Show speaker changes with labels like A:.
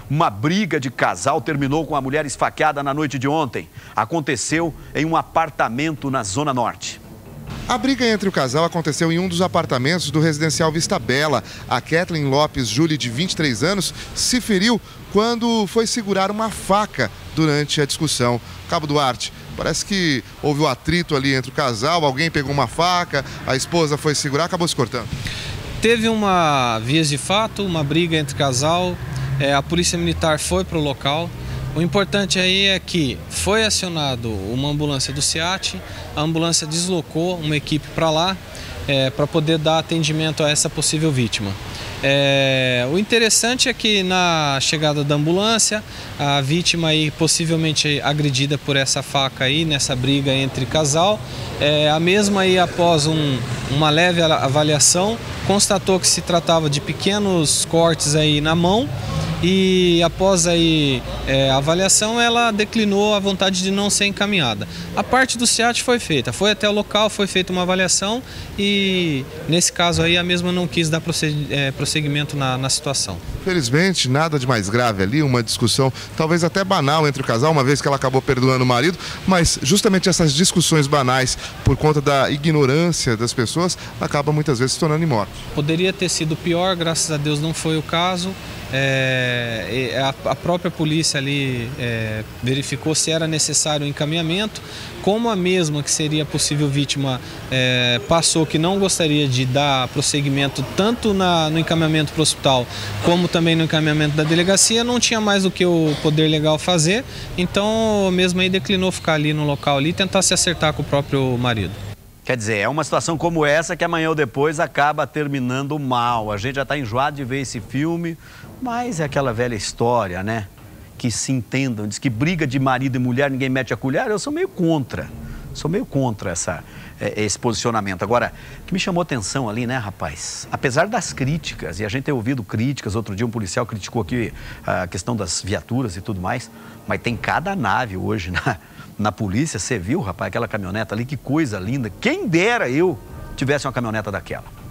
A: Uma briga de casal terminou com a mulher esfaqueada na noite de ontem. Aconteceu em um apartamento na Zona Norte.
B: A briga entre o casal aconteceu em um dos apartamentos do residencial Vista Bela. A Kathleen Lopes Júlia, de 23 anos, se feriu quando foi segurar uma faca durante a discussão. Cabo Duarte, parece que houve um atrito ali entre o casal, alguém pegou uma faca, a esposa foi segurar, acabou se cortando.
C: Teve uma vias de fato, uma briga entre casal, a polícia militar foi para o local. O importante aí é que foi acionado uma ambulância do SEAT, a ambulância deslocou uma equipe para lá para poder dar atendimento a essa possível vítima. O interessante é que na chegada da ambulância, a vítima aí possivelmente agredida por essa faca aí, nessa briga entre casal, a mesma aí após uma leve avaliação, constatou que se tratava de pequenos cortes aí na mão. E após aí a avaliação, ela declinou a vontade de não ser encaminhada. A parte do SEAT foi feita, foi até o local, foi feita uma avaliação e nesse caso aí a mesma não quis dar prosseguimento na situação.
B: Felizmente, nada de mais grave ali, uma discussão talvez até banal entre o casal, uma vez que ela acabou perdoando o marido, mas justamente essas discussões banais, por conta da ignorância das pessoas, acabam muitas vezes se tornando em morte.
C: Poderia ter sido pior, graças a Deus não foi o caso. A própria polícia ali verificou se era necessário o encaminhamento. Como a mesma que seria possível vítima passou que não gostaria de dar prosseguimento tanto no encaminhamento para o hospital como também no encaminhamento da delegacia, não tinha mais o que o Poder Legal fazer, então mesmo aí declinou ficar ali no local ali e tentar se acertar com o próprio marido.
A: Quer dizer, é uma situação como essa que amanhã ou depois acaba terminando mal. A gente já está enjoado de ver esse filme, mas é aquela velha história, né? Que se entendam, diz que briga de marido e mulher, ninguém mete a colher. Eu sou meio contra esse posicionamento. Agora, o que me chamou a atenção ali, né, rapaz? Apesar das críticas, e a gente tem ouvido críticas, outro dia um policial criticou aqui a questão das viaturas e tudo mais, mas tem cada nave hoje na polícia. Você viu, rapaz, aquela caminhoneta ali, que coisa linda. Quem dera eu tivesse uma caminhoneta daquela.